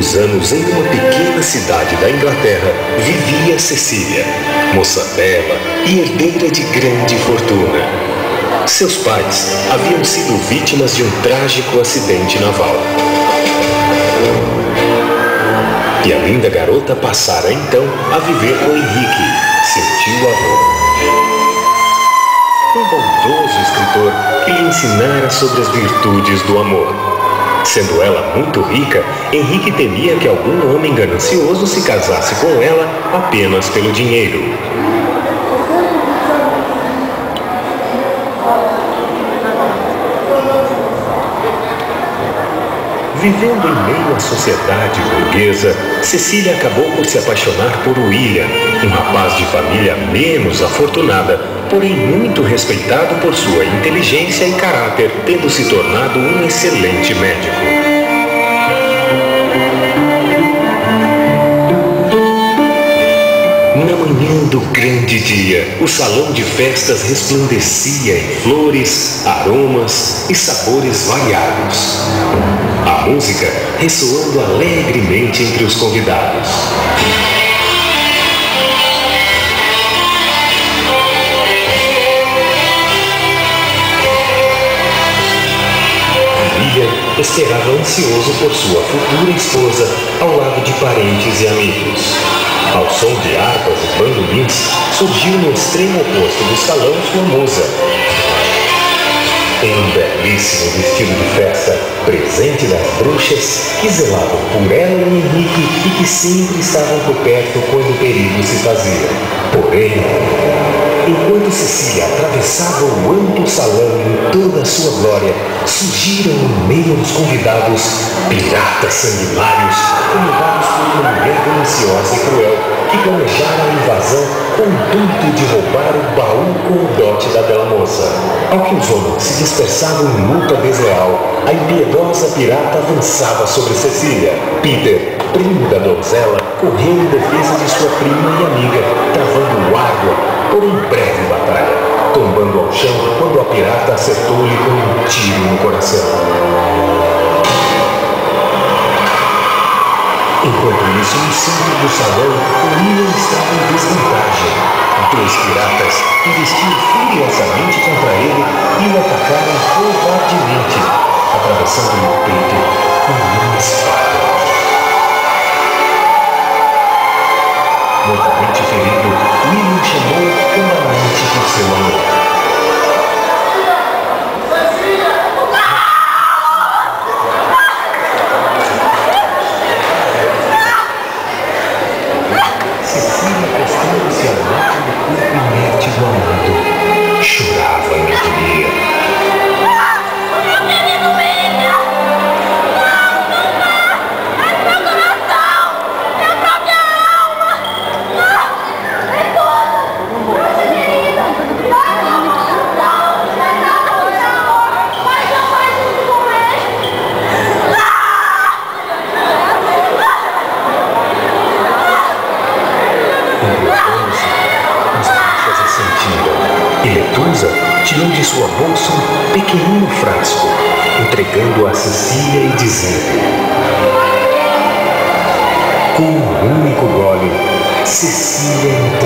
muitos anos, em uma pequena cidade da Inglaterra, vivia Cecília, moça bela e herdeira de grande fortuna. Seus pais haviam sido vítimas de um trágico acidente naval. E a linda garota passara então a viver com Henrique, seu tio-avô. Um bondoso escritor que lhe ensinara sobre as virtudes do amor. Sendo ela muito rica, Henrique temia que algum homem ganancioso se casasse com ela apenas pelo dinheiro. Vivendo em meio à sociedade burguesa, Cecília acabou por se apaixonar por William, um rapaz de família menos afortunada, porém muito respeitado por sua inteligência e caráter, tendo se tornado um excelente médico. Na manhã do grande dia, o salão de festas resplandecia em flores, aromas e sabores variados. A música ressoando alegremente entre os convidados. William esperava ansioso por sua futura esposa ao lado de parentes e amigos. Ao som de harpas e bandolins, surgiu no extremo oposto do salão sua musa. Em um belíssimo vestido de festa, presente das bruxas, que zelavam por ela e Henrique e que sempre estavam por perto quando o perigo se fazia. Porém, enquanto Cecília atravessava o amplo salão em toda a sua glória, surgiram no meio dos convidados piratas sanguinários, comandados por uma mulher gananciosa e cruel, que planejara a invasão com o intuito de roubar o baú com o dote da bela moça. Ao que os homens se dispersavam em luta desleal, a impiedosa pirata avançava sobre Cecília. Peter, primo da donzela, correu em defesa de sua prima e amiga, travando árdua, porém breve batalha, tombando ao chão quando a pirata acertou-lhe com um tiro no coração. Enquanto isso, no centro do salão, William estava em desvantagem. Dois piratas, investindo furiosamente contra ele, e o atacaram covardemente, atravessando-lhe o peito com uma espada. Mortalmente ferido, William chamou calmamente por seu amor. Cecília, acostando-se ao lado do corpo inerte do amado, chorava em agonia. E Letusa tirou de sua bolsa um pequenino frasco, entregando-o a Cecília e dizendo: com um único gole, Cecília